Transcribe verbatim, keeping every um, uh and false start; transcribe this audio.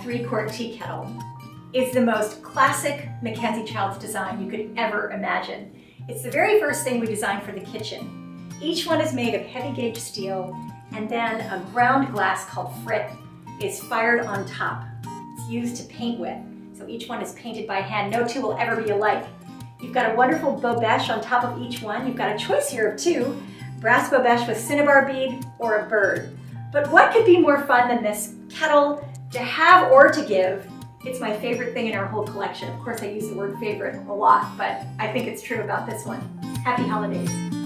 three-quart tea kettle is the most classic Mackenzie Childs design you could ever imagine. It's the very first thing we designed for the kitchen. Each one is made of heavy gauge steel, and then a ground glass called frit is fired on top. It's used to paint with. So each one is painted by hand. No two will ever be alike. You've got a wonderful bobèche on top of each one. You've got a choice here of two, brass bobèche with cinnabar bead or a bird. But what could be more fun than this kettle to have or to give? It's my favorite thing in our whole collection. Of course, I use the word favorite a lot, but I think it's true about this one. Happy holidays.